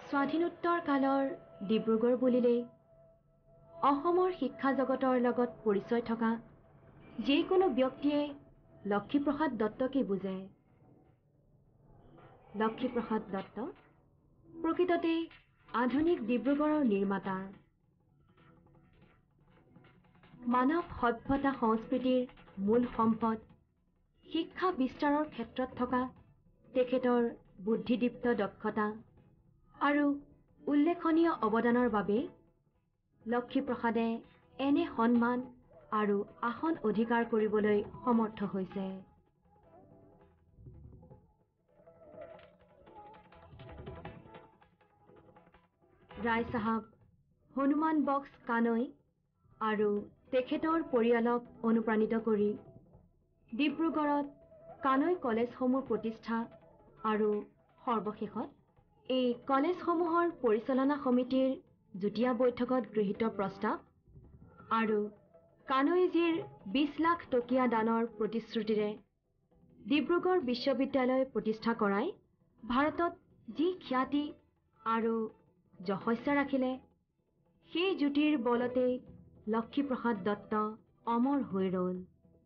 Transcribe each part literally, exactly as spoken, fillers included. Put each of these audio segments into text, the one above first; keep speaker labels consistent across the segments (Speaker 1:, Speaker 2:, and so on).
Speaker 1: স্বাধীনোত্তৰ কালৰ ডিব্ৰুগড় বুলিলে অসমৰ শিক্ষা জগতৰ লগত পৰিচয় থকা যিকোনো ব্যক্তিয়ে লক্ষীপ্ৰসাদ দত্তকে বুজে। লক্ষীপ্ৰসাদ দত্ত প্ৰকৃততে আধুনিক ডিব্ৰুগড়ৰ নিৰ্মাতা। মানৱ সভ্যতা সংস্কৃতিৰ মূল সম্পদ শিক্ষা বিস্তাৰৰ ক্ষেত্ৰত থকা তেখেতৰ বুদ্ধিদীপ্ত দক্ষতা আৰু উল্লেখনীয় অৱদানৰ বাবে লক্ষীপ্ৰসাদে এনে সন্মান আৰু আসন অধিকাৰ কৰিবলৈ সমৰ্থ হৈছে। ৰায় চাহাব হনুমান বক্স কানৈ আৰু তেখেতৰ পৰিয়ালক অনুপ্ৰাণিত কৰি ডিব্ৰুগড়ত কানৈ কলেজসমূহ প্ৰতিষ্ঠা আৰু সৰ্বশেষত এই কলেজসমূহৰ পৰিচালনা সমিতিৰ যুটীয়া বৈঠকত গৃহীত প্ৰস্তাৱ আৰু কানৈজীৰ বিশ লাখ টকীয়া দানৰ প্ৰতিশ্ৰুতিৰে ডিব্ৰুগড় বিশ্ববিদ্যালয় প্ৰতিষ্ঠা কৰাই ভাৰতত যি খ্যাতি আৰু যশস্যা ৰাখিলে, সেই জ্যোতিৰ বলতেই লক্ষীপ্ৰসাদ দত্ত অমৰ হৈ ৰ'ল।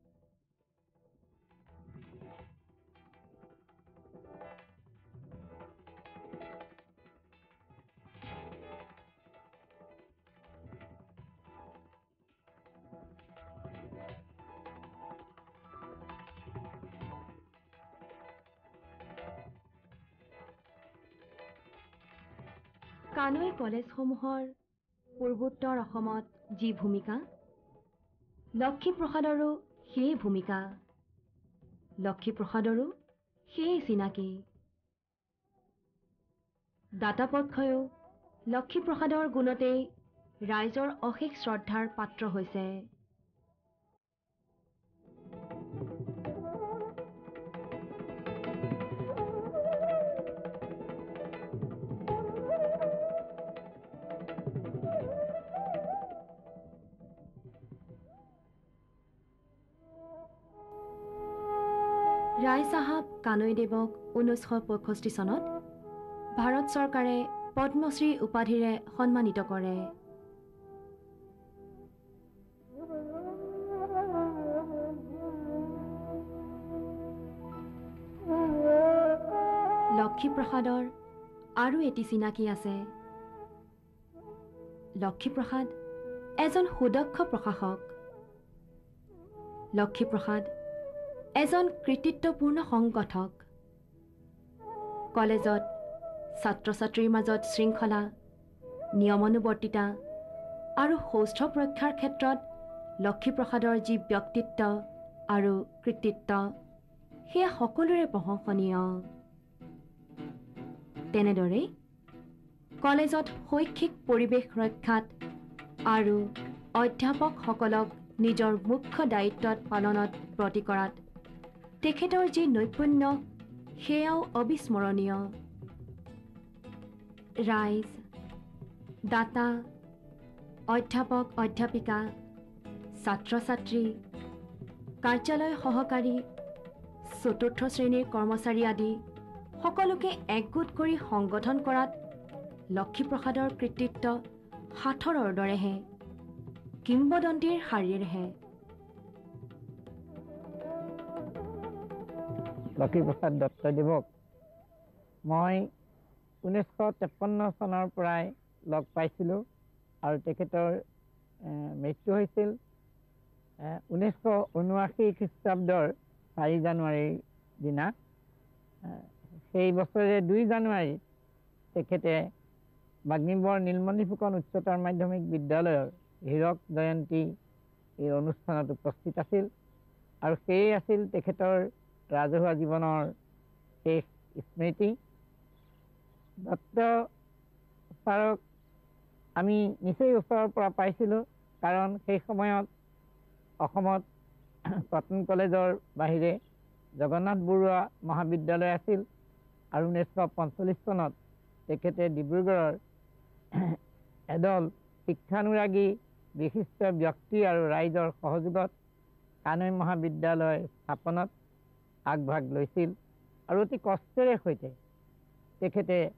Speaker 1: কানৈ কলেজসমূহৰ পূৰ্বোত্তৰ অসমত যি ভূমিকা, লক্ষীপ্ৰসাদৰো সেই ভূমিকা, লক্ষীপ্ৰসাদৰো সেই চিনাকি। দাতাপক্ষইও লক্ষীপ্ৰসাদৰ গুণতেই ৰাইজৰ অশেষ শ্ৰদ্ধাৰ পাত্ৰ হৈছে। ৰায় চাহাব কানৈদেৱক ঊনৈছশ পঁয়ষষ্ঠি চনত ভাৰত চৰকাৰে পদ্মশ্ৰী উপাধিৰে সন্মানিত কৰে। লক্ষীপ্ৰসাদৰ আৰু এটি চিনাকি আছে। লক্ষীপ্ৰসাদ এজন সুদক্ষ প্ৰশাসক। লক্ষীপ্ৰসাদ এজন কৃতিত্বপূৰ্ণ সংগঠক। কলেজত ছাত্ৰ ছাত্ৰীৰ মাজত শৃংখলা, নিয়মানুৱৰ্তিতা আৰু সৌষ্ঠৱ ৰক্ষাৰ ক্ষেত্ৰত লক্ষীপ্ৰসাদৰ যি ব্যক্তিত্ব আৰু কৃতিত্ব, সেয়া সকলোৰে প্ৰশংসনীয়। তেনেদৰেই কলেজত শৈক্ষিক পৰিৱেশ ৰক্ষাত আৰু অধ্যাপকসকলক নিজৰ মুখ্য দায়িত্বত পালনত ব্ৰতী কৰাত তেখেতৰ যি নৈপুণ্য, সেয়াও অবিস্মৰণীয়। ৰাইজ, দাতা, অধ্যাপক অধ্যাপিকা, ছাত্ৰ ছাত্ৰী, কাৰ্যালয় সহকাৰী, চতুৰ্থ শ্ৰেণীৰ কৰ্মচাৰী আদি সকলোকে একগোট কৰি সংগঠন কৰাত লক্ষীপ্ৰসাদৰ কৃতিত্ব সাঁথৰৰ দৰেহে, কিংবদন্তীৰ শাৰীৰেহে।
Speaker 2: লক্ষীপ্ৰসাদ দত্তদেৱক মই ঊনৈছশ তেপন্ন চনৰ পৰাই লগ পাইছিলোঁ আৰু তেখেতৰ মৃত্যু হৈছিল ঊনৈছশ ঊনাশী খ্ৰীষ্টাব্দৰ চাৰি জানুৱাৰীৰ দিনা। সেই বছৰে দুই জানুৱাৰীত তেখেতে বাগ্মীবৰ নীলমণি ফুকন উচ্চতৰ মাধ্যমিক বিদ্যালয়ৰ হীৰক জয়ন্তী এই অনুষ্ঠানত উপস্থিত আছিল আৰু সেয়ে আছিল তেখেতৰ ৰাজহুৱা জীৱনৰ শেষ স্মৃতি। দত্ত ছাৰক আমি নিচেই ওচৰৰ পৰা পাইছিলোঁ, কাৰণ সেই সময়ত অসমত কটন কলেজৰ বাহিৰে জগন্নাথ বৰুৱা মহাবিদ্যালয় আছিল আৰু ঊনৈছশ পঞ্চল্লিছ চনত তেখেতে ডিব্ৰুগড়ৰ এদল শিক্ষানুৰাগী বিশিষ্ট ব্যক্তি আৰু ৰাইজৰ সহযোগত কানৈ মহাবিদ্যালয় স্থাপনত আগভাগ লৈছিল আৰু অতি কষ্টেৰে সৈতে তেখেতে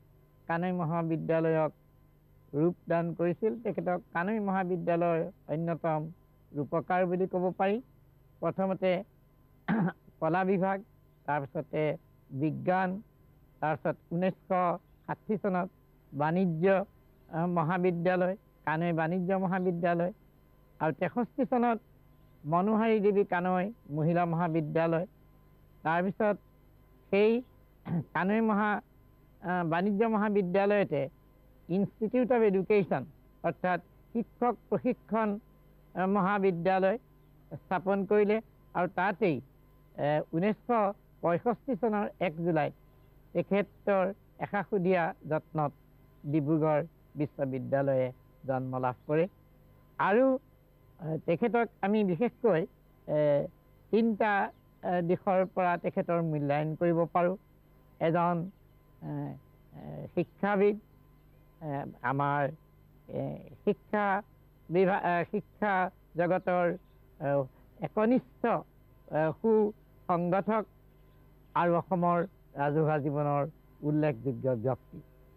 Speaker 2: কানৈ মহাবিদ্যালয়ক ৰূপদান কৰিছিল। তেখেতক কানৈ মহাবিদ্যালয়ৰ অন্যতম ৰূপকাৰ বুলি ক'ব পাৰি। প্ৰথমতে কলা বিভাগ, তাৰপিছতে বিজ্ঞান, তাৰপিছত ঊনৈছশ ষাঠি চনত বাণিজ্য মহাবিদ্যালয়, কানৈ বাণিজ্য মহাবিদ্যালয়, আৰু তেষষ্ঠি চনত মনোহাৰী দেৱী কানৈ মহিলা মহাবিদ্যালয়। তাৰপিছত সেই কানৈ মহা বাণিজ্য মহাবিদ্যালয়তে ইনষ্টিটিউট অফ এডুকেশ্যন অৰ্থাৎ শিক্ষক প্ৰশিক্ষণ মহাবিদ্যালয় স্থাপন কৰিলে, আৰু তাতেই ঊনৈছশ পঁয়ষষ্ঠি চনৰ এক জুলাইত তেখেতৰ এশাশুদীয়া যত্নত ডিব্ৰুগড় বিশ্ববিদ্যালয়ে জন্ম লাভ কৰে। আৰু তেখেতক আমি বিশেষকৈ তিনিটা দিশৰ পৰা তেখেতৰ মূল্যায়ন কৰিব পাৰোঁ। এজন শিক্ষাবিদ, আমাৰ শিক্ষা বিভাগ শিক্ষা জগতৰ একনিষ্ঠ সু সংগঠক, আৰু অসমৰ ৰাজহুৱা জীৱনৰ উল্লেখযোগ্য ব্যক্তি।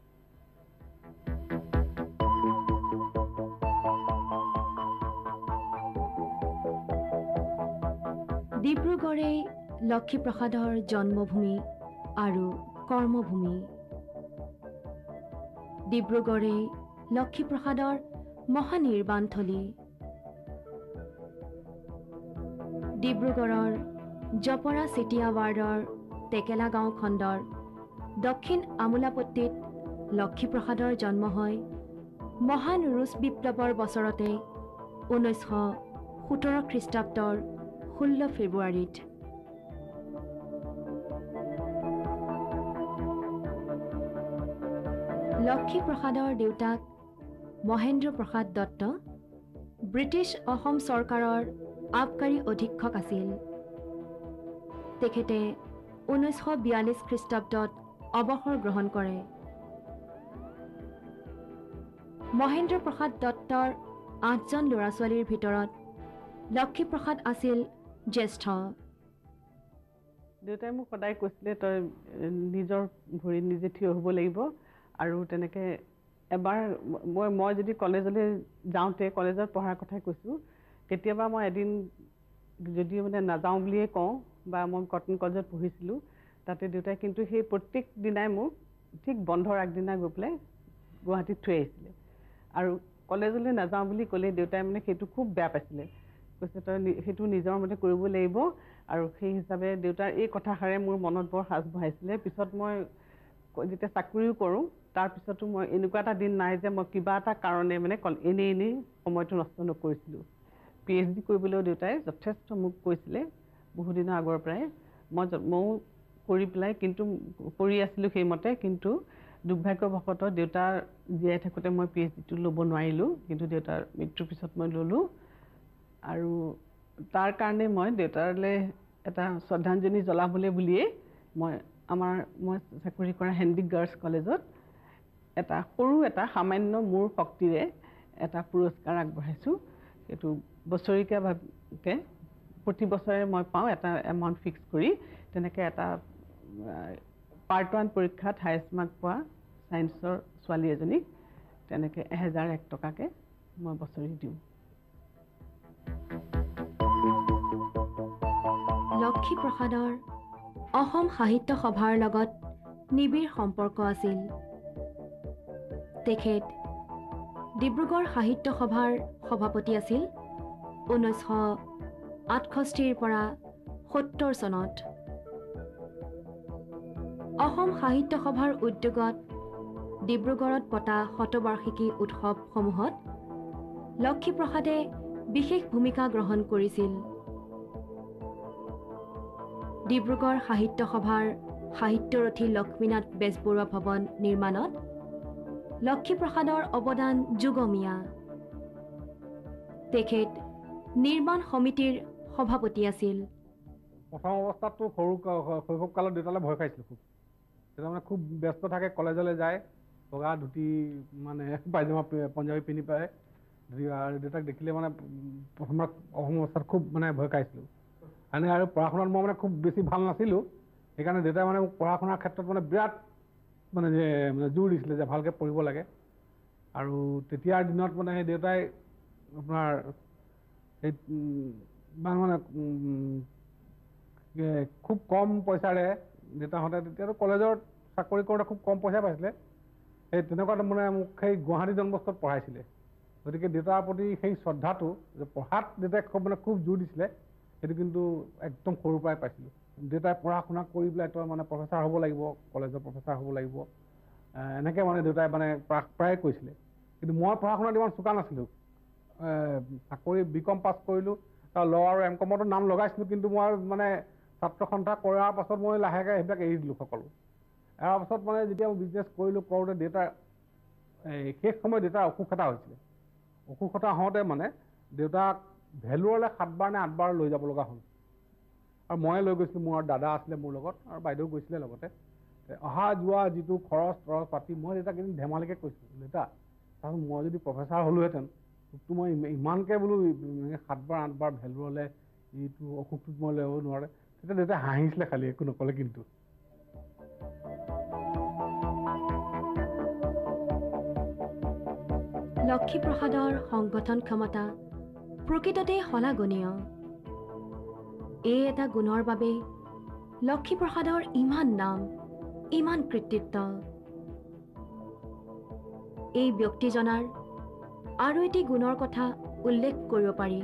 Speaker 1: ডিব্ৰুগড়েই লক্ষীপ্ৰসাদৰ জন্মভূমি আৰু কৰ্মভূমি। ডিব্ৰুগড়েই লক্ষীপ্ৰসাদৰ মহানিৰ্বাণথলী। ডিব্ৰুগড়ৰ জপৰা চেতিয়া ৱাৰ্ডৰ টেকেলা গাঁও খণ্ডৰ দক্ষিণ আমোলাপট্টিত লক্ষীপ্ৰসাদৰ জন্ম হয় মহান ৰুছ বিপ্লৱৰ বছৰতে ঊনৈছশ সোতৰ খ্ৰীষ্টাব্দৰ ষোল্ল ফেব্ৰুৱাৰীত। লক্ষীপ্ৰসাদৰ দেউতাক মহেন্দ্ৰ প্ৰসাদ দত্ত ব্ৰিটিছ অসম চৰকাৰৰ আবকাৰী অধীক্ষক আছিল। তেখেতে ঊনৈছশ বিয়াল্লিছ খ্ৰীষ্টাব্দত অৱসৰ গ্ৰহণ কৰে। মহেন্দ্ৰ প্ৰসাদ দত্তৰ আঠজন ল'ৰা ছোৱালীৰ ভিতৰত লক্ষীপ্ৰসাদ আছিল জ্যেষ্ঠ।
Speaker 3: দেউতাই মোক সদায় কৈছিলে, তই নিজৰ ভৰিত নিজে থিয় হ'ব লাগিব। আৰু তেনেকৈ এবাৰ মই মই যদি কলেজলৈ যাওঁতে, কলেজত পঢ়াৰ কথাই কৈছোঁ, কেতিয়াবা মই এদিন যদি মানে নাযাওঁ বুলিয়ে কওঁ, বা মই কটন কলেজত পঢ়িছিলোঁ, তাতে দেউতাই কিন্তু সেই প্ৰত্যেক দিনাই মোক ঠিক বন্ধৰ আগদিনা গৈ পেলাই গুৱাহাটীত থৈ আহিছিলে। আৰু কলেজলৈ নাযাওঁ বুলি ক'লে দেউতাই মানে সেইটো খুব বেয়া পাইছিলে। কৈছে, তই সেইটো নিজৰ মতে কৰিব লাগিব। আৰু সেই হিচাপে দেউতাৰ এই কথাষাৰে মোৰ মনত বৰ সাজ বহাইছিলে। পিছত মই যেতিয়া চাকৰিও কৰোঁ, তাৰপিছতো মই এনেকুৱা এটা দিন নাই যে মই কিবা এটা কাৰণে মানে এনেই এনেই সময়টো নষ্ট নকৰিছিলোঁ। পি এইচ ডি কৰিবলৈও দেউতাই যথেষ্ট মোক কৈছিলে বহুদিনৰ আগৰ পৰাই। মই ময়ো কৰি পেলাই কিন্তু কৰি আছিলোঁ সেইমতে, কিন্তু দুৰ্ভাগ্যবশতঃ দেউতাৰ জীয়াই থাকোঁতে মই পি এইচ ডিটো ল'ব নোৱাৰিলোঁ, কিন্তু দেউতাৰ মৃত্যুৰ পিছত মই ল'লোঁ। আৰু তাৰ কাৰণে মই দেউতালৈ এটা শ্ৰদ্ধাঞ্জলি জ্বলাবলৈ বুলিয়েই মই আমাৰ মই চাকৰি কৰা হেনৰিক গাৰ্লছ কলেজত এটা সৰু এটা সামান্য মোৰ শক্তিৰে এটা পুৰস্কাৰ আগবঢ়াইছোঁ। সেইটো বছৰেকীয়াভাৱে প্ৰতি বছৰে মই পাওঁ এটা এমাউণ্ট ফিক্স কৰি। তেনেকৈ এটা পাৰ্ট ওৱান পৰীক্ষাত হায়েষ্ট মাৰ্ক পোৱা ছায়েন্সৰ ছোৱালী এজনীক তেনেকৈ এহেজাৰ এক টকাকৈ মই বছৰি দিওঁ।
Speaker 1: লক্ষীপ্ৰসাদৰ অসম সাহিত্য সভাৰ লগত নিবিড় সম্পৰ্ক আছিল। তেখেত ডিব্ৰুগড় সাহিত্য সভাৰ সভাপতি আছিল ঊনৈছশ আঠষষ্ঠিৰ পৰা সত্তৰ চনত। অসম সাহিত্য সভাৰ উদ্যোগত ডিব্ৰুগড়ত পতা শতবাৰ্ষিকী উৎসৱসমূহত লক্ষীপ্ৰসাদে বিশেষ ভূমিকা গ্ৰহণ কৰিছিল। ডিব্ৰুগড় সাহিত্য সভাৰ সাহিত্যৰথী লক্ষ্মীনাথ বেজবৰুৱা ভৱন নিৰ্মাণত লক্ষীপ্ৰসাদৰ অৱদান যুগমীয়া। তেখেত নিৰ্মাণ সমিতিৰ সভাপতি আছিল।
Speaker 4: প্ৰথম অৱস্থাততো সৰু শৈশৱ কালত দেউতালৈ ভয় খাইছিলোঁ খুব। দেউতা মানে খুব ব্যস্ত থাকে, কলেজলৈ যায়, বগা ধুতি মানে পাইজামা পঞ্জাবী পিন্ধি পায়। আৰু দেউতাক দেখিলে মানে প্ৰথমত প্ৰথম অৱস্থাত খুব মানে ভয় খাইছিলোঁ। এনে আৰু পঢ়া শুনাত মই মানে খুব বেছি ভাল নাছিলোঁ। সেইকাৰণে দেউতাই মানে মোক পঢ়া শুনাৰ ক্ষেত্ৰত মানে বিৰাট মানে যে মানে জোৰ দিছিলে যে ভালকৈ পঢ়িব লাগে আৰু তেতিয়াৰ দিনত মানে সেই দেউতাই আপোনাৰ সেই ইমান মানে খুব কম পইচাৰে দেউতাহঁতে তেতিয়াতো কলেজত চাকৰি কৰোঁতে খুব কম পইচা পাইছিলে সেই তেনেকুৱাত মানে মোক সেই গুৱাহাটী ডন বস্কোত পঢ়াইছিলে গতিকে দেউতাৰ প্ৰতি সেই শ্ৰদ্ধাটো যে পঢ়াত দেউতাই খুব মানে খুব জোৰ দিছিলে সেইটো কিন্তু একদম সৰুৰ পৰাই পাইছিলোঁ দেউতাই পঢ়া শুনা কৰি পেলাই তই মানে প্ৰফেচাৰ হ'ব লাগিব কলেজৰ প্ৰফেচাৰ হ'ব লাগিব এনেকৈ মানে দেউতাই মানে প্ৰায় কৈছিলে কিন্তু মই পঢ়া শুনাত ইমান চোকা নাছিলোঁ চাকৰি বি কম পাছ কৰিলোঁ আৰু ল আৰু এম কমতো নাম লগাইছিলোঁ কিন্তু মই মানে ছাত্ৰ সন্থা কৰাৰ পাছত মই লাহেকৈ সেইবিলাক এৰি দিলোঁ সকলো এৰাৰ পাছত মানে যেতিয়া মই বিজনেছ কৰিলোঁ কৰোঁতে দেউতাৰ এই শেষ সময়ত দেউতাৰ অসুখ এটা হৈছিলে অসুখ এটা হওঁতে মানে দেউতাক ভেলুৰলৈ সাতবাৰ নে আঠবাৰ লৈ যাব লগা হ'ল আৰু ময়ে লৈ গৈছিলোঁ মোৰ দাদা আছিলে মোৰ লগত আৰু বাইদেউ গৈছিলে লগতে অহা যোৱা যিটো খৰচ তৰচ পাতি মই দেউতাক এদিন ধেমালিকৈ কৈছিলোঁ দেউতা তাৰপিছত মই যদি প্ৰফেচাৰ হ'লোহেঁতেন তোকতো মই ইমানকৈ বোলো সাতবাৰ আঠবাৰ ভেলুৰলৈ এইটো অসুখটোত মই ল'ব নোৱাৰে তেতিয়া দেউতাই হাঁহিছিলে খালি একো নক'লে কিন্তু
Speaker 1: লক্ষীপ্ৰসাদৰ সংগঠন ক্ষমতা প্ৰকৃততে শলাগনীয় এই এটা গুণৰ বাবে লক্ষীপ্ৰসাদৰ ইমান নাম ইমান কৃতিত্ব এই ব্যক্তিজনাৰ আৰু এটি গুণৰ কথা উল্লেখ কৰিব পাৰি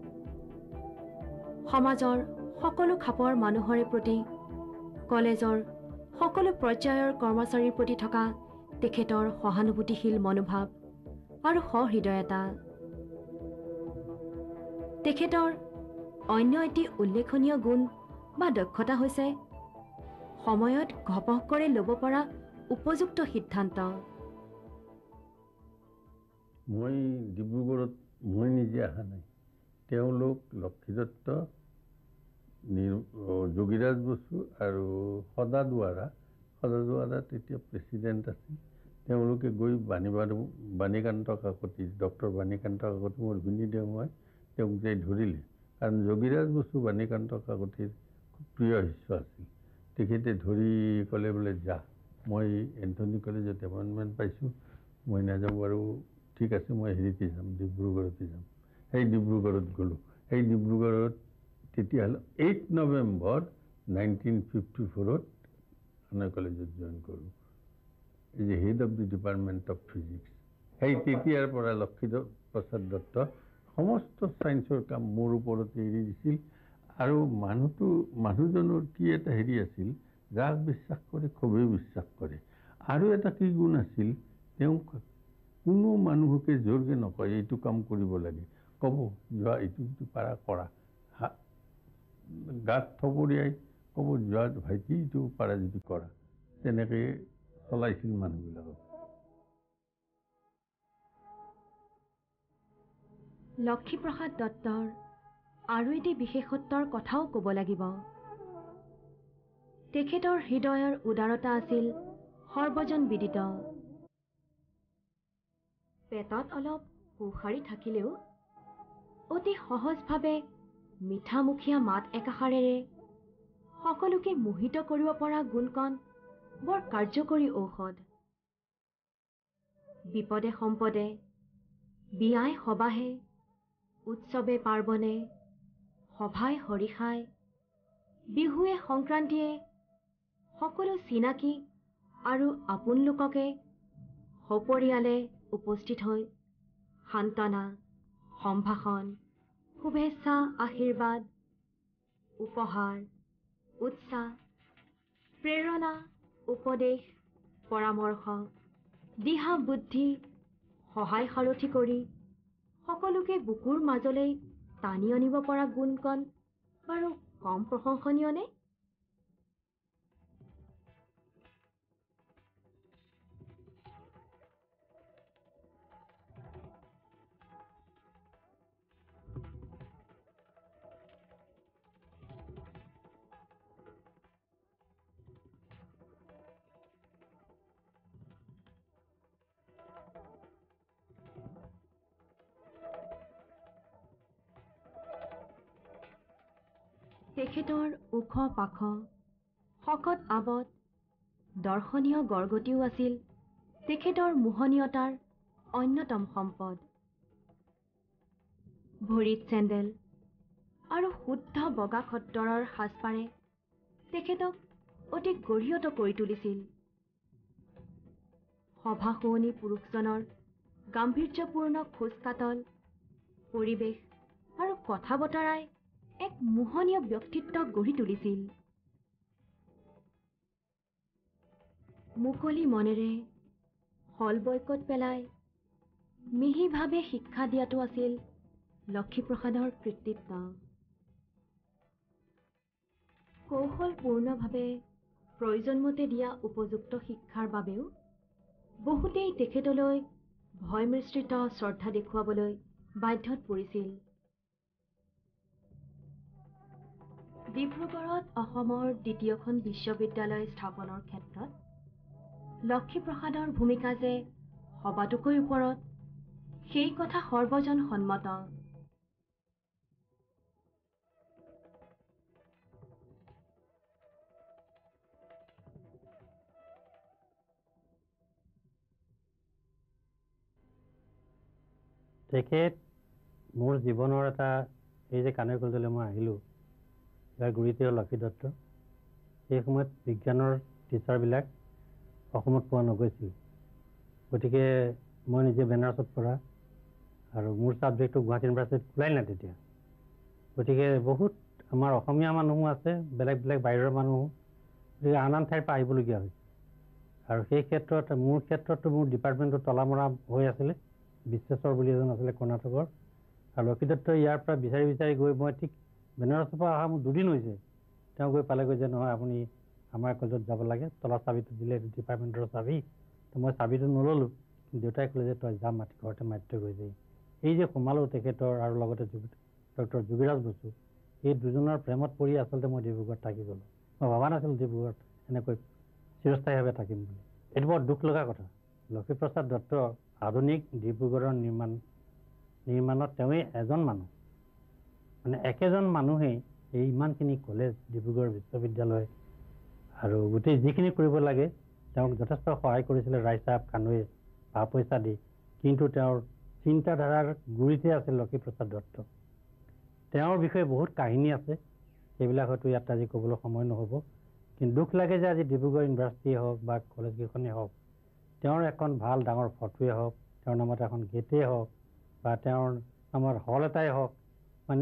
Speaker 1: সমাজৰ সকলো খাপৰ মানুহৰে প্ৰতি কলেজৰ সকলো পৰ্যায়ৰ কৰ্মচাৰীৰ প্ৰতি থকা তেখেতৰ সহানুভূতিশীল মনোভাৱ আৰু সহৃদয়তা তেখেতৰ অন্য এটি উল্লেখনীয় গুণ বা দক্ষতা হৈছে সময়ত ঘপহ কৰি ল'ব পৰা উপযুক্ত সিদ্ধান্ত
Speaker 5: মই ডিব্ৰুগড়ত মই নিজে অহা নাই তেওঁলোক লক্ষী দত্ত যোগীৰাজ বসু আৰু সদা দুৱাৰা সদা দুৱাৰা তেতিয়া প্ৰেচিডেণ্ট আছিল তেওঁলোকে গৈ বাণী বাণীকান্ত কাকতি ডক্টৰ বাণীকান্ত কাকতি মোৰ ভিনিদেউ মই তেওঁক যাই ধৰিলে কাৰণ যোগীৰাজ বসু বাণীকান্ত কাকতিৰ খুব প্ৰিয় শিষ্য আছিল তেখেতে ধৰি ক'লে বোলে যা মই এন্থনী কলেজত এপইণ্টমেণ্ট পাইছোঁ মই নাযাওঁ আৰু ঠিক আছে মই হেৰিতে যাম ডিব্ৰুগড়তে যাম সেই ডিব্ৰুগড়ত গ'লোঁ সেই ডিব্ৰুগড়ত তেতিয়াহ'লে এইট নৱেম্বৰ নাইনটিন ফিফটি ফ'ৰত আনা কলেজত জইন কৰোঁ এই যে head of the department of physics সেই তেতিয়াৰ পৰা লক্ষী প্ৰসাদ দত্ত সমস্ত ছায়েন্সৰ কাম মোৰ ওপৰতে এৰি দিছিল আৰু মানুহটো মানুহজনৰ কি এটা হেৰি আছিল যাক বিশ্বাস কৰে খুবেই বিশ্বাস কৰে আৰু এটা কি গুণ আছিল তেওঁ কোনো মানুহকে জোৰকৈ নকয় এইটো কাম কৰিব লাগে ক'ব যোৱা এইটো যিটো পাৰা কৰা গাত থপৰিয়াই ক'ব যোৱা ভাইটি এইটো পাৰা যদি কৰা তেনেকৈ চলাইছিল মানুহবিলাকক
Speaker 1: লক্ষীপ্ৰসাদ দত্তৰ আৰু এটি বিশেষত্বৰ কথাও ক'ব লাগিব তেখেতৰ হৃদয়ৰ উদাৰতা আছিল সৰ্বজন বিদিত পেটত অলপ সুখাৰী থাকিলেও অতি সহজভাৱে মিঠামুখীয়া মাত একাষাৰেৰে সকলোকে মোহিত কৰিব পৰা গুণকণ বৰ কাৰ্যকৰী ঔষধ বিপদে সম্পদে বিয়াই সবাহে উৎসৱে পাৰ্বণে সভাই হৰিষাই বিহুৱে সংক্ৰান্তিয়ে সকলো চিনাকি আৰু আপোন লোককে সপৰিয়ালে উপস্থিত হৈ সান্তনা সম্ভাষণ শুভেচ্ছা আশীৰ্বাদ উপহাৰ উৎসাহ প্ৰেৰণা উপদেশ পৰামৰ্শ দিহা বুদ্ধি সহায় সাৰথি কৰি সকলোকে বুকুৰ মাজলৈ টানি আনিব পৰা গুণকণ বাৰু কম প্ৰশংসনীয় নে তেখেতৰ ওখ পাখ শকত আৱত দৰ্শনীয় গড়গতিও আছিল তেখেতৰ মোহনীয়তাৰ অন্যতম সম্পদ। ভৰিত চেণ্ডেল আৰু শুদ্ধ বগা খদ্দৰৰ সাজপাৰে তেখেতক অতি গঢ়িয়ত কৰি তুলিছিল। সভা শুৱনি পুৰুষজনৰ গাম্ভীৰ্যপূৰ্ণ খোজকাটল, পৰিৱেশ আৰু কথা বতৰাই এক মোহনীয় ব্যক্তিত্ব গঢ়ি তুলিছিল। মুকলি মনেৰে হল বয়কত পেলাই মিহিভাৱে শিক্ষা দিয়াটো আছিল লক্ষীপ্ৰসাদৰ কৃতিত্ব। কৌশলপূৰ্ণভাৱে প্ৰয়োজনমতে দিয়া উপযুক্ত শিক্ষাৰ বাবেও বহুতেই তেখেতলৈ ভয়মিশ্ৰিত শ্ৰদ্ধা দেখুৱাবলৈ বাধ্যত পৰিছিল। ডিব্ৰুগড়ত অসমৰ দ্বিতীয়খন বিশ্ববিদ্যালয় স্থাপনৰ ক্ষেত্ৰত লক্ষীপ্ৰসাদৰ ভূমিকা যে সবাতোকৈ ওপৰত, সেই কথা সৰ্বজন সন্মত।
Speaker 6: তেখেত মোৰ জীৱনৰ এটা, এই যে কাণৈ কলেজলৈ মই আহিলোঁ, ইয়াৰ গুৰিতে হ'ল লক্ষী দত্ত। সেই সময়ত বিজ্ঞানৰ টিচাৰবিলাক অসমত পোৱা নগৈছিল, গতিকে মই নিজে বেনাৰছত পঢ়া আৰু মোৰ ছাবজেক্টটো গুৱাহাটী ইউনিভাৰ্চিটিত খোলাই নাই তেতিয়া। গতিকে বহুত আমাৰ অসমীয়া মানুহো আছে, বেলেগ বেলেগ বাহিৰৰ মানুহো, গতিকে আন আন ঠাইৰ পৰা আহিবলগীয়া হৈছে। আৰু সেই ক্ষেত্ৰত মোৰ ক্ষেত্ৰতো মোৰ ডিপাৰ্টমেণ্টটো তলামৰা হৈ আছিলে। বিশ্বেশ্বৰ বুলি এজন আছিলে কৰ্ণাটকৰ, আৰু লক্ষী দত্তই ইয়াৰ পৰা বিচাৰি বিচাৰি গৈ, মই ঠিক বেনাৰছৰ পৰা অহা মোৰ দুদিন হৈছে, তেওঁ গৈ পালেগৈ যে নহয় আপুনি আমাৰ কলেজত যাব লাগে, তলৰ চাবিটো দিলে ডিপাৰ্টমেণ্টৰ চাবি। তো মই চাবিটো নল'লোঁ, দেউতাই ক'লে যে তই যা মাতি ঘৰতে মাতি গৈ যায়। এই যে সোমালোঁ তেখেতৰ আৰু লগতে ডক্টৰ যোগীৰাজ বসু, এই দুজনৰ প্ৰেমত পৰি আচলতে মই ডিব্ৰুগড়ত থাকি গ'লোঁ। মই ভবা নাছিলোঁ ডিব্ৰুগড়ত এনেকৈ চিৰস্থায়ীভাৱে থাকিম বুলি। এইটো বৰ দুখ লগা কথা। লক্ষীপ্ৰসাদ দত্ত আধুনিক ডিব্ৰুগড়ৰ নিৰ্মাণ নিৰ্মাণত তেওঁৱেই এজন মানুহ, মানে একেজন মানুহেই এই ইমানখিনি কলেজ, ডিব্ৰুগড় বিশ্ববিদ্যালয় আৰু গোটেই যিখিনি কৰিব লাগে তেওঁক যথেষ্ট সহায় কৰিছিলে ৰায় চাহাব কানৈয়ে পা পইচা দি। কিন্তু তেওঁৰ চিন্তাধাৰাৰ গুৰিতে আছিল লক্ষীপ্ৰসাদ দত্ত। তেওঁৰ বিষয়ে বহুত কাহিনী আছে, সেইবিলাক হয়তো ইয়াত আজি ক'বলৈ সময় নহ'ব। কিন্তু দুখ লাগে যে আজি ডিব্ৰুগড় ইউনিভাৰ্চিটিয়ে হওক বা কলেজকেইখনেই হওক, তেওঁৰ এখন ভাল ডাঙৰ ফটোৱে হওক, তেওঁৰ নামত এখন গেটেই হওক বা তেওঁৰ নামত হল এটাই হওক, মানে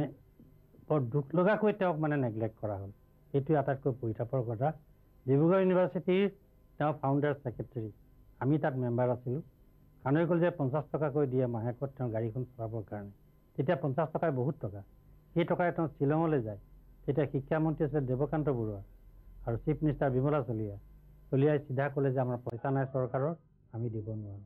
Speaker 6: বৰ দুখ লগাকৈ তেওঁক মানে নেগলেক্ট কৰা হ'ল। এইটোৱে আটাইতকৈ পৰিতাপৰ কথা। ডিব্ৰুগড় ইউনিভাৰ্চিটিৰ তেওঁ ফাউণ্ডাৰ ছেক্ৰেটেৰী, আমি তাত মেম্বাৰ আছিলোঁ। কানৈ কলেজে পঞ্চাছ টকাকৈ দিয়ে মাহেকত তেওঁ গাড়ীখন চলাবৰ কাৰণে। তেতিয়া পঞ্চাছ টকাই বহুত টকা। সেই টকাৰে তেওঁ শ্বিলঙলৈ যায়। তেতিয়া শিক্ষামন্ত্ৰী আছিলে দেৱকান্ত বৰুৱা আৰু চিফ মিনিষ্টাৰ বিমলা চলিহা। চলিহাই চিধা ক'লে যে আমাৰ পইচা নাই চৰকাৰৰ, আমি দিব নোৱাৰোঁ।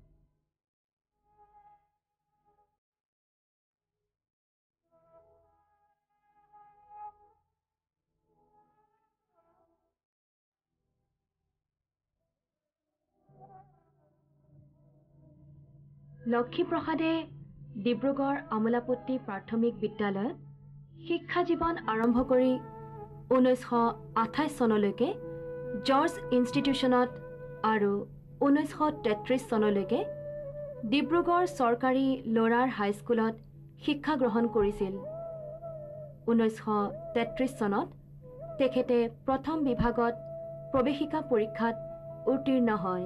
Speaker 1: লক্ষীপ্ৰসাদে ডিব্ৰুগড় আমোলাপট্টি প্ৰাথমিক বিদ্যালয়ত শিক্ষা জীৱন আৰম্ভ কৰি ঊনৈছশ আঠাইছ চনলৈকে জৰ্জ ইনষ্টিটিউশ্যনত আৰু ঊনৈছশ তেত্ৰিছ চনলৈকে ডিব্ৰুগড় চৰকাৰী ল'ৰাৰ হাইস্কুলত শিক্ষা গ্ৰহণ কৰিছিল। ঊনৈছশ তেত্ৰিছ চনত তেখেতে প্ৰথম বিভাগত প্ৰৱেশিকা পৰীক্ষাত উত্তীৰ্ণ হয়।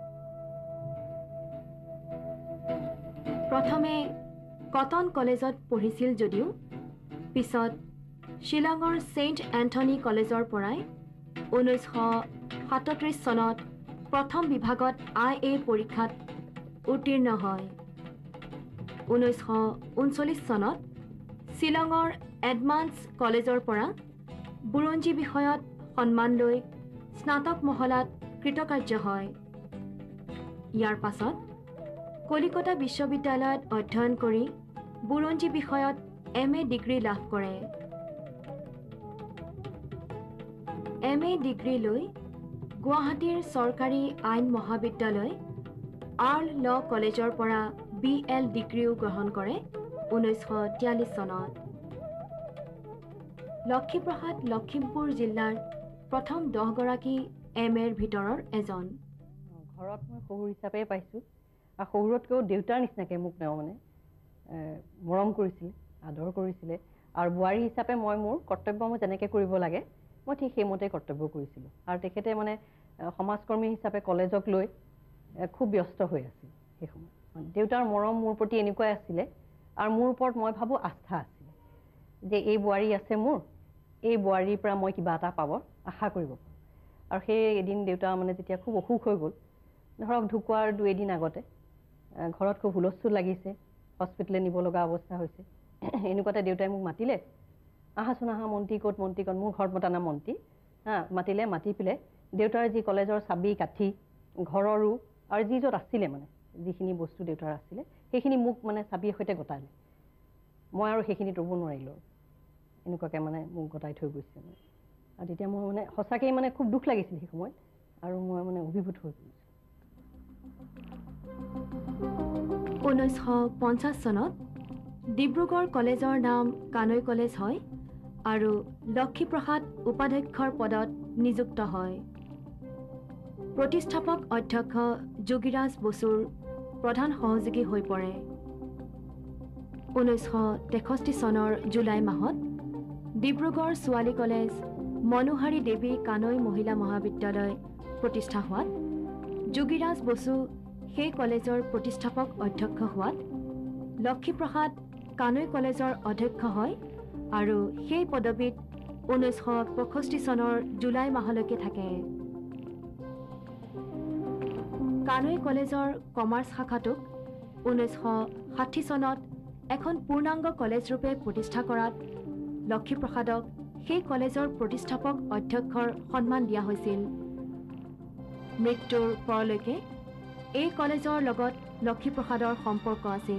Speaker 1: প্ৰথমে কটন কলেজত পঢ়িছিল যদিও পিছত শ্বিলঙৰ ছেইণ্ট এন্থনী কলেজৰ পৰাই ঊনৈছশ সাতত্ৰিছ চনত প্ৰথম বিভাগত আই এ পৰীক্ষাত উত্তীৰ্ণ হয়। ঊনৈছশ ঊনচল্লিছ চনত শ্বিলঙৰ এডমান্স কলেজৰ পৰা বুৰঞ্জী বিষয়ত সন্মান লৈ স্নাতক মহলাত কৃতকাৰ্য হয়। ইয়াৰ পাছত কলিকতা বিশ্ববিদ্যালয়ত অধ্যয়ন কৰি বুৰঞ্জী বিষয়ত এম এ ডিগ্ৰী লাভ কৰে। এম এ ডিগ্ৰী লৈ গুৱাহাটীৰ চৰকাৰী আইন মহাবিদ্যালয় আৰ্ল ল কলেজৰ পৰা বি এল ডিগ্ৰীও গ্ৰহণ কৰে ঊনৈছশ তিয়াল্লিছ চনত। লক্ষীপ্ৰসাদ লখিমপুৰ জিলাৰ প্ৰথম দহগৰাকী এম এৰ ভিতৰৰ এজন।
Speaker 7: ঘৰত মই শহুৰ হিচাপে পাইছোঁ আৰু শহুৰতকৈও দেউতাৰ নিচিনাকৈ মোক তেওঁ মানে মৰম কৰিছিলে, আদৰ কৰিছিলে আৰু বোৱাৰী হিচাপে মই মোৰ কৰ্তব্য মই যেনেকৈ কৰিব লাগে মই ঠিক সেইমতে কৰ্তব্য কৰিছিলোঁ। আৰু তেখেতে মানে সমাজকৰ্মী হিচাপে কলেজক লৈ খুব ব্যস্ত হৈ আছিল সেই সময়ত। দেউতাৰ মৰম মোৰ প্ৰতি এনেকুৱাই আছিলে আৰু মোৰ ওপৰত মই ভাবোঁ আস্থা আছিলে যে এই বোৱাৰী আছে মোৰ, এই বোৱাৰীৰ পৰা মই কিবা এটা পাব আশা কৰিব পাৰোঁ। আৰু সেই এদিন দেউতা মানে যেতিয়া খুব অসুখ হৈ গ'ল, ধৰক ঢুকোৱাৰ দুই এদিন আগতে ঘৰত খুব হুলস্থুল লাগিছে, হস্পিটেললৈ নিব লগা অৱস্থা হৈছে। এনেকুৱাতে দেউতাই মোক মাতিলে, আহাচোন আহা মন্ত্ৰী ক'ত মন্ত্ৰী ক'ত, মোৰ ঘৰত মতা না মন্ত্ৰী হা, মাতিলে। মাতি পেলাই দেউতাৰ যি কলেজৰ চাবি কাঠি ঘৰৰো আৰু যি য'ত আছিলে মানে যিখিনি বস্তু দেউতাৰ আছিলে সেইখিনি মোক মানে চাবিৰ সৈতে গতালে। মই আৰু সেইখিনি ৰ'ব নোৱাৰিলোঁ, এনেকুৱাকৈ মানে মোক গতাই থৈ গৈছে মানে। আৰু তেতিয়া মই মানে সঁচাকৈ মানে খুব দুখ লাগিছিল সেই সময়ত আৰু মই মানে অভিভূত হৈ পৰিছোঁ।
Speaker 1: ঊনৈছশ পঞ্চাছ চনত ডিব্ৰুগড় কলেজৰ নাম কানৈ কলেজ হয় আৰু লক্ষীপ্ৰসাদ উপাধ্যক্ষৰ পদত নিযুক্ত হয়। প্ৰতিষ্ঠাপক অধ্যক্ষ যোগীৰাজ বসুৰ প্ৰধান সহযোগী হৈ পৰে। ঊনৈছশ তেষষ্ঠি চনৰ জুলাই মাহত ডিব্ৰুগড় ছোৱালী কলেজ মনোহাৰী দেৱী কানৈ মহিলা মহাবিদ্যালয় প্ৰতিষ্ঠা হোৱাত যোগীৰাজ বসু সেই কলেজৰ প্ৰতিষ্ঠাপক অধ্যক্ষ হোৱাত লক্ষীপ্ৰসাদ কানৈ কলেজৰ অধ্যক্ষ হয় আৰু সেই পদবীত ঊনৈছশ পঁয়ষষ্ঠি চনৰ জুলাই মাহলৈকে থাকে। কানৈ কলেজৰ কমাৰ্চ শাখাটোক ঊনৈছশ ষাঠি চনত এখন পূৰ্ণাংগ কলেজ ৰূপে প্ৰতিষ্ঠা কৰাত লক্ষীপ্ৰসাদক সেই কলেজৰ প্ৰতিষ্ঠাপক অধ্যক্ষৰ সন্মান দিয়া হৈছিল। মৃত্যুৰ পৰলৈকে এই কলেজৰ লগত লক্ষীপ্ৰসাদৰ সম্পৰ্ক আছিল।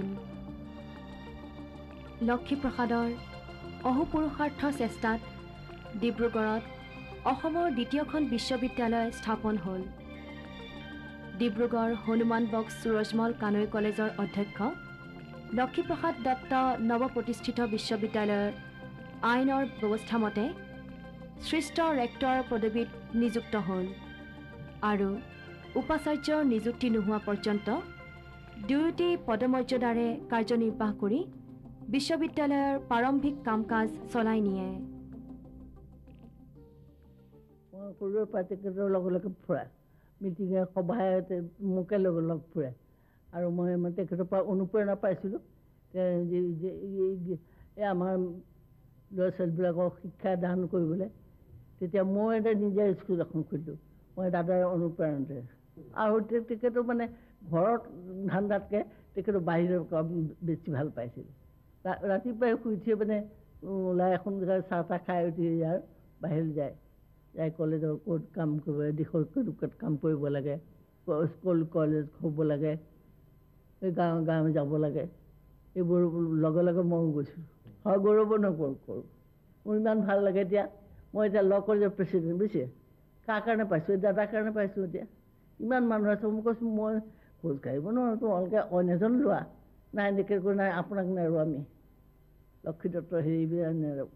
Speaker 1: লক্ষীপ্ৰসাদৰ অহোপুৰুষাৰ্থ চেষ্টাত ডিব্ৰুগড়ত অসমৰ দ্বিতীয়খন বিশ্ববিদ্যালয় স্থাপন হ'ল। ডিব্ৰুগড় হনুমান বক্স সুৰজমল কানৈ কলেজৰ অধ্যক্ষ লক্ষীপ্ৰসাদ দত্ত নৱপ্ৰতিষ্ঠিত বিশ্ববিদ্যালয়ৰ আইনৰ ব্যৱস্থা মতে শ্ৰেষ্ঠ ৰেক্টৰ পদবীত নিযুক্ত হ'ল আৰু উপাচাৰ্যৰ নিযুক্তি নোহোৱা পৰ্যন্ত দুয়োটি পদমৰ্যাদাৰে কাৰ্যনিৰ্বাহ কৰি বিশ্ববিদ্যালয়ৰ প্ৰাৰম্ভিক কাম কাজ চলাই নিয়ে।
Speaker 8: মই সৰুৰে পৰা তেখেতৰ লগে লগে ফুৰা, মিটিঙে সভায়ে মোকে লগ লগ ফুৰে আৰু মই তেখেতৰ পৰা অনুপ্ৰেৰণা পাইছিলোঁ যে এই আমাৰ ল'ৰা ছোৱালীবিলাকক শিক্ষা দান কৰিবলৈ। তেতিয়া মই এটা নিজে স্কুল এখন খুলিলোঁ, মই দাদাৰ অনুপ্ৰেৰণাতে। আৰু তেখেতৰ মানে ঘৰত ধান্দাতকৈ তেখেতৰ বাহিৰৰ কাম বেছি ভাল পাইছিল। ৰাতিপুৱাই শুই উঠিয়ে মানে ওলাই এখন জেগাত চাহ তাহ খাই উঠি আৰু বাহিৰলৈ যায়, যাই কলেজৰ ক'ত কাম কৰিব, দিশৰ ক'ত কাম কৰিব লাগে, স্কুল কলেজ হ'ব লাগে, এই গাঁৱে গাঁৱে যাব লাগে, এইবোৰ লগে লগে ময়ো গৈছিলোঁ। হয়, গৌৰৱ নকৰোঁ কৰোঁ। মোৰ ইমান ভাল লাগে এতিয়া। মই এতিয়া ল কলেজৰ প্ৰেচিডেণ্ট, বুজিছে? কাৰ কাৰণে পাইছোঁ? দাদাৰ কাৰণে পাইছোঁ। এতিয়া ইমান মানুহ আছে, মই কৈছোঁ মই খোজ কাঢ়িব নোৱাৰোঁ, তোমালোকে অইন এজন লোৱা। নাই এনেকৈ কৈ নাই, আপোনাক নেৰোঁ আমি, লক্ষী দত্ত হেৰি নেৰোঁ।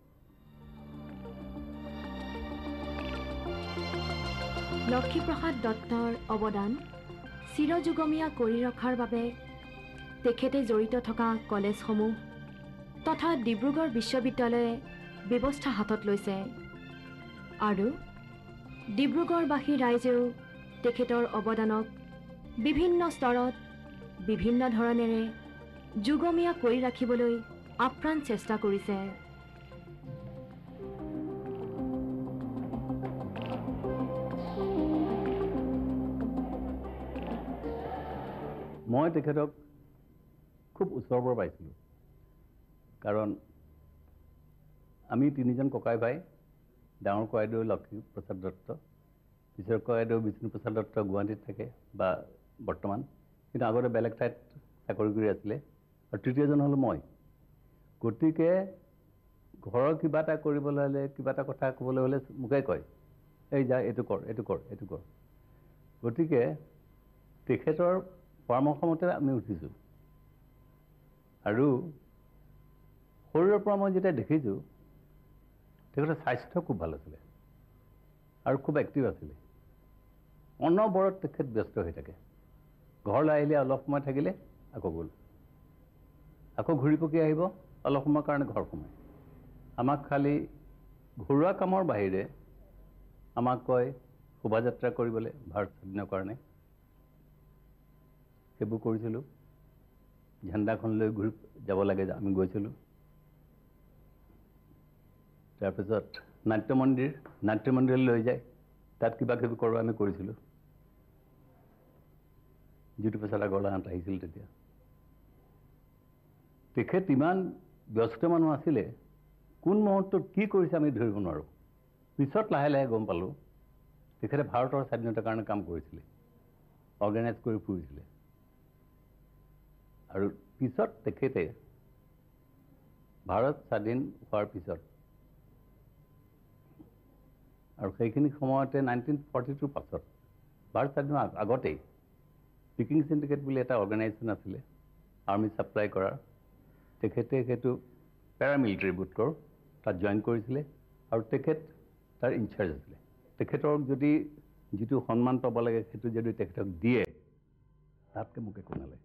Speaker 1: লক্ষীপ্ৰসাদ দত্তৰ অৱদান চিৰযুগমীয়া কৰি ৰখাৰ বাবে তেখেতে জড়িত থকা কলেজসমূহ তথা ডিব্ৰুগড় বিশ্ববিদ্যালয়ে ব্যৱস্থা হাতত লৈছে আৰু ডিব্ৰুগড়বাসী ৰাইজেও তেখেতৰ অৱদানক বিভিন্ন স্তৰত বিভিন্ন ধৰণেৰে যুগমীয়া কৰি ৰাখিবলৈ আপ্ৰাণ চেষ্টা কৰিছে।
Speaker 5: মই তেখেতক খুব ওচৰৰ পৰা পাইছিলোঁ, কাৰণ আমি তিনিজন ককাই ভাই। ডাঙৰ ককাইদেউ লক্ষীপ্ৰসাদ দত্ত, পিছৰ ককাইদেউ বিষ্ণুপ্ৰসাদ দত্ত গুৱাহাটীত থাকে বা বৰ্তমান, কিন্তু আগতে বেলেগ ঠাইত চাকৰি কৰি আছিলে। আৰু তৃতীয়জন হ'ল মই। গতিকে ঘৰৰ কিবা এটা কৰিবলৈ হ'লে, কিবা এটা কথা ক'বলৈ হ'লে মোকে কয়, এই যা এইটো কৰ, এইটো কৰ, এইটো কৰ। গতিকে তেখেতৰ পৰামৰ্শমতে আমি উঠিছোঁ। আৰু শৰীৰৰ পৰা মই যেতিয়া দেখিছোঁ তেখেতৰ স্বাস্থ্য খুব ভাল আছিলে আৰু খুব এক্টিভ আছিলে। অনবৰত তেখেত ব্যস্ত হৈ থাকে। ঘৰলৈ আহিলে অলপ সময় থাকিলে আকৌ গ'ল, আকৌ ঘূৰি পকি আহিব, অলপ সময়ৰ কাৰণে ঘৰ সোমায়। আমাক খালি ঘৰুৱা কামৰ বাহিৰে আমাক কয় শোভাযাত্ৰা কৰিবলৈ ভাৰত স্বাধীনৰ কাৰণে। সেইবোৰ কৰিছিলোঁ। ঝাণ্ডাখন লৈ ঘূৰি যাব লাগে, আমি গৈছিলোঁ। তাৰপিছত নাট্য মন্দিৰ নাট্য মন্দিৰলৈ লৈ যায়, তাত কিবা কিবি কৰোঁ আমি কৰিছিলোঁ। জ্যোতিপ্ৰসাদ আগৰৱালাহঁত আহিছিল তেতিয়া। তেখেত ইমান ব্যস্ত মানুহ আছিলে, কোন মুহূৰ্তত কি কৰিছে আমি ধৰিব নোৱাৰোঁ। পিছত লাহে লাহে গম পালোঁ তেখেতে ভাৰতৰ স্বাধীনতাৰ কাৰণে কাম কৰিছিলে, অৰ্গেনাইজ কৰি ফুৰিছিলে। আৰু পিছত তেখেতে ভাৰত স্বাধীন হোৱাৰ পিছত আৰু সেইখিনি সময়তে নাইনটিন ফৰ্টি টুৰ পাছত ভাৰত স্বাধীন হোৱাৰ আগতেই পিকিং চিণ্ডিকেট বুলি এটা অৰ্গেনাইজেশ্যন আছিলে আৰ্মি ছাপ্লাই কৰাৰ। তেখেতে সেইটো পেৰামিলিটাৰী বোধকৰ তাত জইন কৰিছিলে আৰু তেখেত তাৰ ইনচাৰ্জ আছিলে। তেখেতক যদি যিটো সন্মান পাব লাগে সেইটো যদি তেখেতক দিয়ে, তাতকৈ মোক একো নালাগে।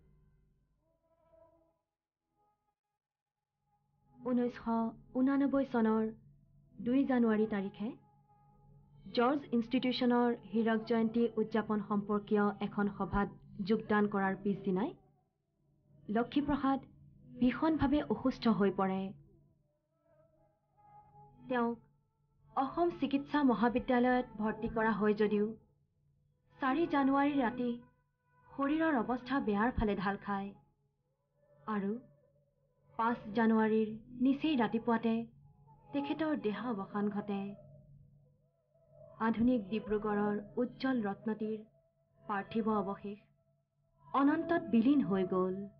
Speaker 1: ঊনৈছশ ঊনানব্বৈ চনৰ দুই জানুৱাৰী তাৰিখে জৰ্জ ইনষ্টিটিউশ্যনৰ হীৰক জয়ন্তী উদযাপন সম্পৰ্কীয় এখন সভাত যোগদান কৰাৰ পিছদিনাই লক্ষ্মীপ্ৰসাদ ভীষণভাৱে অসুস্থ হৈ পৰে। তেওঁক অসম চিকিৎসা মহাবিদ্যালয়ত ভৰ্তি কৰা হয় যদিও চাৰি জানুৱাৰী ৰাতি শৰীৰৰ অৱস্থা বেয়াৰ ফালে ঢাল খায় আৰু পাঁচ জানুৱাৰীৰ নিচেই ৰাতিপুৱাতে তেখেতৰ দেহাৱসান ঘটে। আধুনিক ডিব্ৰুগড়ৰ উজ্জ্বল ৰত্নটিৰ পাৰ্থিৱ অৱশেষ অনন্তত বিলীন হৈ গ'ল।